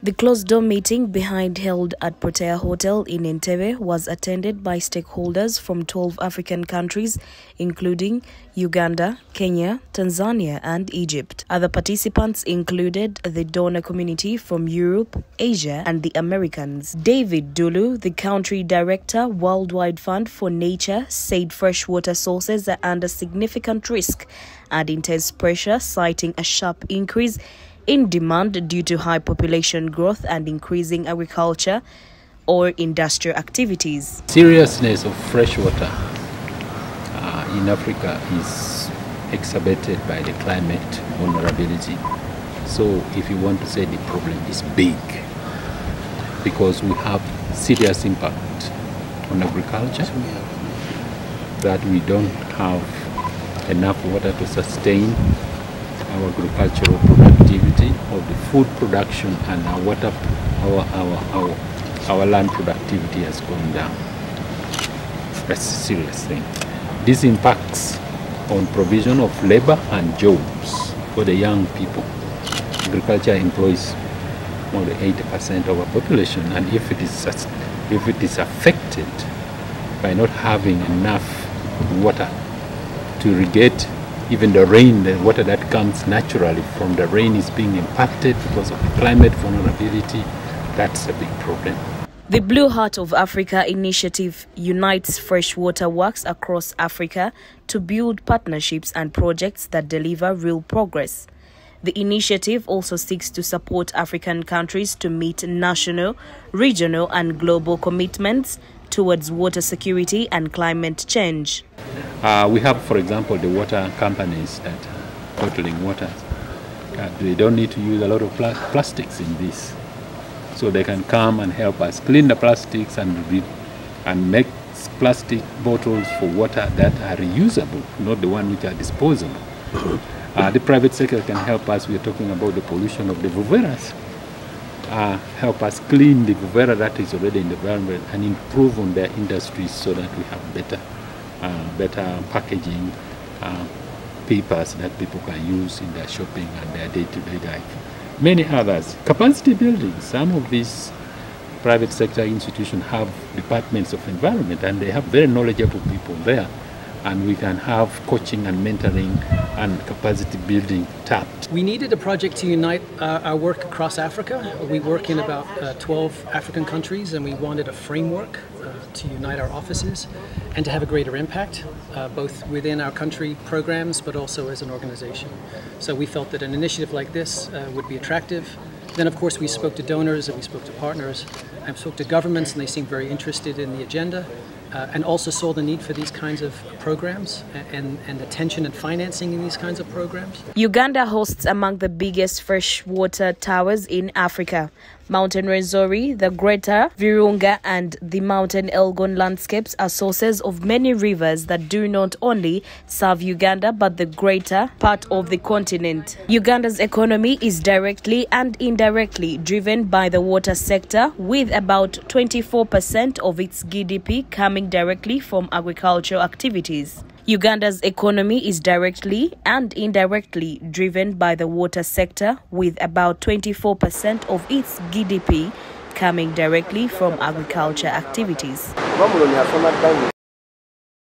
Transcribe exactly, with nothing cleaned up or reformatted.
The closed-door meeting behind held at Protea Hotel in Entebbe was attended by stakeholders from twelve African countries, including Uganda, Kenya, Tanzania and Egypt. Other participants included the donor community from Europe, Asia and the Americans. David Dulu, the country director, Worldwide Fund for Nature, said freshwater sources are under significant risk and intense pressure, citing a sharp increase in demand due to high population growth and increasing agriculture or industrial activities. Seriousness of freshwater uh, in Africa is exacerbated by the climate vulnerability. So if you want to say the problem is big, because we have serious impact on agriculture, that we don't have enough water to sustain our agricultural productivity, of the food production, and our water, our, our, our, our land productivity has gone down. That's a serious thing. This impacts on provision of labor and jobs for the young people. Agriculture employs more than eighty percent of our population, and if it is if it is affected by not having enough water to irrigate, even the rain, the water that comes naturally from the rain is being impacted because of the climate vulnerability. That's a big problem. The Blue Heart of Africa initiative unites freshwater works across Africa to build partnerships and projects that deliver real progress. The initiative also seeks to support African countries to meet national, regional and global commitments towards water security and climate change. Uh, we have, for example, the water companies that are bottling water. Uh, they don't need to use a lot of pla plastics in this. So they can come and help us clean the plastics and, re and make plastic bottles for water that are reusable, not the one which are disposable. Uh, the private sector can help us. We are talking about the pollution of the Vuveras. Uh, help us clean the Vuvera that is already in the environment and improve on their industries so that we have better uh, better packaging, uh, papers that people can use in their shopping and their day-to-day life. Many others. Capacity building. Some of these private sector institutions have departments of environment and they have very knowledgeable people there. And we can have coaching and mentoring and capacity building tapped. We needed a project to unite uh, our work across Africa. We work in about uh, twelve African countries and we wanted a framework uh, to unite our offices and to have a greater impact, uh, both within our country programs but also as an organization. So we felt that an initiative like this uh, would be attractive. Then of course we spoke to donors and we spoke to partners and spoke to governments and they seemed very interested in the agenda. Uh, and also saw the need for these kinds of programs and, and attention and financing in these kinds of programs. Uganda hosts among the biggest freshwater towers in Africa. Mountain Rwenzori, the Greater Virunga and the Mountain Elgon landscapes are sources of many rivers that do not only serve Uganda but the greater part of the continent. Uganda's economy is directly and indirectly driven by the water sector, with about twenty-four percent of its G D P coming directly from agricultural activities. Uganda's economy is directly and indirectly driven by the water sector, with about twenty-four percent of its G D P coming directly from agriculture activities.